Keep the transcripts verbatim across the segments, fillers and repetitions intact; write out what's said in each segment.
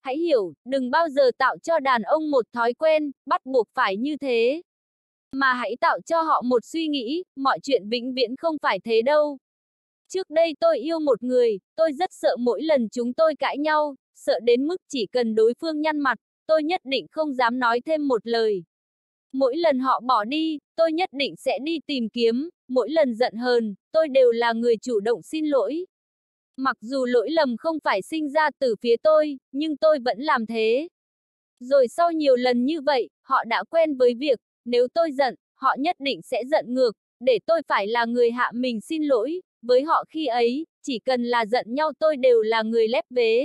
Hãy hiểu, đừng bao giờ tạo cho đàn ông một thói quen, bắt buộc phải như thế. Mà hãy tạo cho họ một suy nghĩ, mọi chuyện vĩnh viễn không phải thế đâu. Trước đây tôi yêu một người, tôi rất sợ mỗi lần chúng tôi cãi nhau, sợ đến mức chỉ cần đối phương nhăn mặt, tôi nhất định không dám nói thêm một lời. Mỗi lần họ bỏ đi, tôi nhất định sẽ đi tìm kiếm, mỗi lần giận hờn, tôi đều là người chủ động xin lỗi. Mặc dù lỗi lầm không phải sinh ra từ phía tôi, nhưng tôi vẫn làm thế. Rồi sau nhiều lần như vậy, họ đã quen với việc, nếu tôi giận, họ nhất định sẽ giận ngược, để tôi phải là người hạ mình xin lỗi. Với họ khi ấy, chỉ cần là giận nhau tôi đều là người lép vế.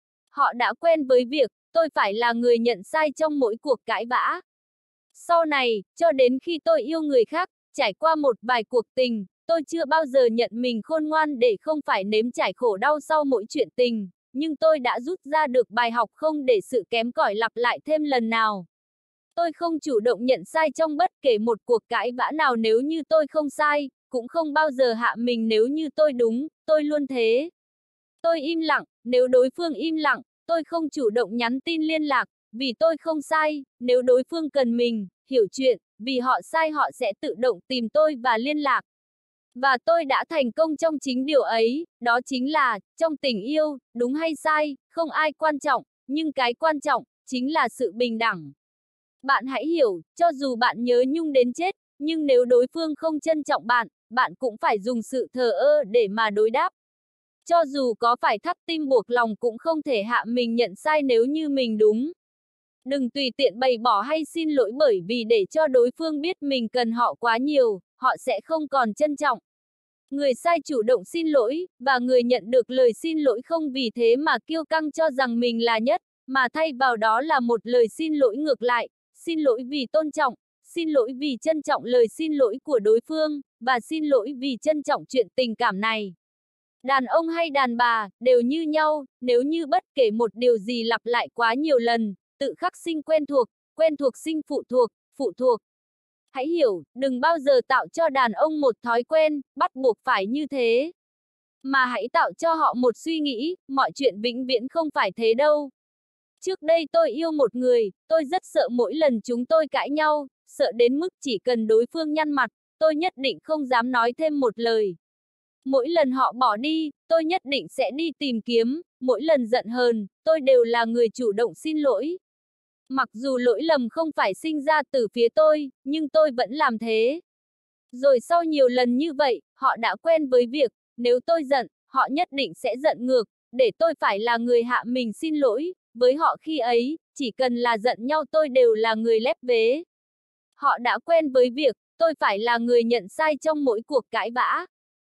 Họ đã quen với việc, tôi phải là người nhận sai trong mỗi cuộc cãi vã. Sau này, cho đến khi tôi yêu người khác, trải qua một vài cuộc tình, tôi chưa bao giờ nhận mình khôn ngoan để không phải nếm trải khổ đau sau mỗi chuyện tình, nhưng tôi đã rút ra được bài học không để sự kém cỏi lặp lại thêm lần nào. Tôi không chủ động nhận sai trong bất kể một cuộc cãi vã nào nếu như tôi không sai, cũng không bao giờ hạ mình nếu như tôi đúng, tôi luôn thế. Tôi im lặng, nếu đối phương im lặng, tôi không chủ động nhắn tin liên lạc, vì tôi không sai, nếu đối phương cần mình, hiểu chuyện, vì họ sai họ sẽ tự động tìm tôi và liên lạc. Và tôi đã thành công trong chính điều ấy, đó chính là, trong tình yêu, đúng hay sai, không ai quan trọng, nhưng cái quan trọng, chính là sự bình đẳng. Bạn hãy hiểu, cho dù bạn nhớ nhung đến chết, nhưng nếu đối phương không trân trọng bạn, bạn cũng phải dùng sự thờ ơ để mà đối đáp. Cho dù có phải thắt tim buộc lòng cũng không thể hạ mình nhận sai nếu như mình đúng. Đừng tùy tiện bày bỏ hay xin lỗi bởi vì để cho đối phương biết mình cần họ quá nhiều, họ sẽ không còn trân trọng. Người sai chủ động xin lỗi, và người nhận được lời xin lỗi không vì thế mà kiêu căng cho rằng mình là nhất, mà thay vào đó là một lời xin lỗi ngược lại, xin lỗi vì tôn trọng, xin lỗi vì trân trọng lời xin lỗi của đối phương, và xin lỗi vì trân trọng chuyện tình cảm này. Đàn ông hay đàn bà, đều như nhau, nếu như bất kể một điều gì lặp lại quá nhiều lần, tự khắc sinh quen thuộc, quen thuộc sinh phụ thuộc, phụ thuộc. Hãy hiểu, đừng bao giờ tạo cho đàn ông một thói quen, bắt buộc phải như thế. Mà hãy tạo cho họ một suy nghĩ, mọi chuyện vĩnh viễn không phải thế đâu. Trước đây tôi yêu một người, tôi rất sợ mỗi lần chúng tôi cãi nhau, sợ đến mức chỉ cần đối phương nhăn mặt, tôi nhất định không dám nói thêm một lời. Mỗi lần họ bỏ đi, tôi nhất định sẽ đi tìm kiếm, mỗi lần giận hờn, tôi đều là người chủ động xin lỗi. Mặc dù lỗi lầm không phải sinh ra từ phía tôi, nhưng tôi vẫn làm thế. Rồi sau nhiều lần như vậy, họ đã quen với việc, nếu tôi giận, họ nhất định sẽ giận ngược, để tôi phải là người hạ mình xin lỗi. Với họ khi ấy, chỉ cần là giận nhau tôi đều là người lép vế. Họ đã quen với việc, tôi phải là người nhận sai trong mỗi cuộc cãi vã.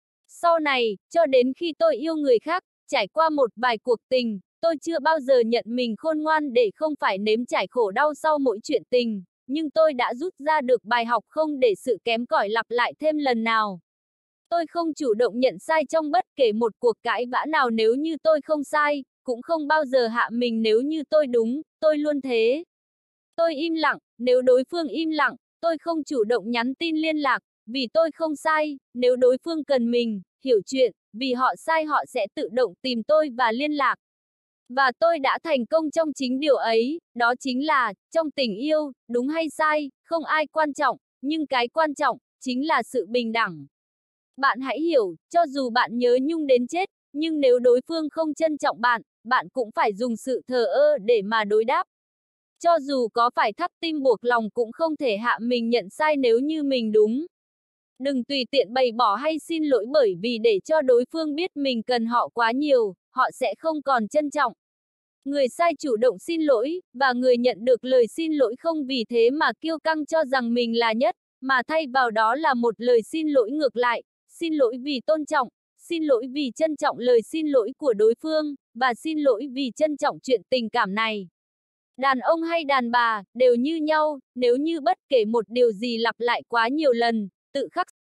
Sau này, cho đến khi tôi yêu người khác, trải qua một vài cuộc tình, tôi chưa bao giờ nhận mình khôn ngoan để không phải nếm trải khổ đau sau mỗi chuyện tình, nhưng tôi đã rút ra được bài học không để sự kém cỏi lặp lại thêm lần nào. Tôi không chủ động nhận sai trong bất kể một cuộc cãi vã nào nếu như tôi không sai, cũng không bao giờ hạ mình nếu như tôi đúng, tôi luôn thế. Tôi im lặng, nếu đối phương im lặng, tôi không chủ động nhắn tin liên lạc, vì tôi không sai, nếu đối phương cần mình, hiểu chuyện, vì họ sai họ sẽ tự động tìm tôi và liên lạc. Và tôi đã thành công trong chính điều ấy, đó chính là, trong tình yêu, đúng hay sai, không ai quan trọng, nhưng cái quan trọng, chính là sự bình đẳng. Bạn hãy hiểu, cho dù bạn nhớ nhung đến chết, nhưng nếu đối phương không trân trọng bạn, bạn cũng phải dùng sự thờ ơ để mà đối đáp. Cho dù có phải thắt tim buộc lòng cũng không thể hạ mình nhận sai nếu như mình đúng. Đừng tùy tiện bày bỏ hay xin lỗi bởi vì để cho đối phương biết mình cần họ quá nhiều, họ sẽ không còn trân trọng. Người sai chủ động xin lỗi, và người nhận được lời xin lỗi không vì thế mà kiêu căng cho rằng mình là nhất, mà thay vào đó là một lời xin lỗi ngược lại, xin lỗi vì tôn trọng, xin lỗi vì trân trọng lời xin lỗi của đối phương, và xin lỗi vì trân trọng chuyện tình cảm này. Đàn ông hay đàn bà, đều như nhau, nếu như bất kể một điều gì lặp lại quá nhiều lần, tự khắc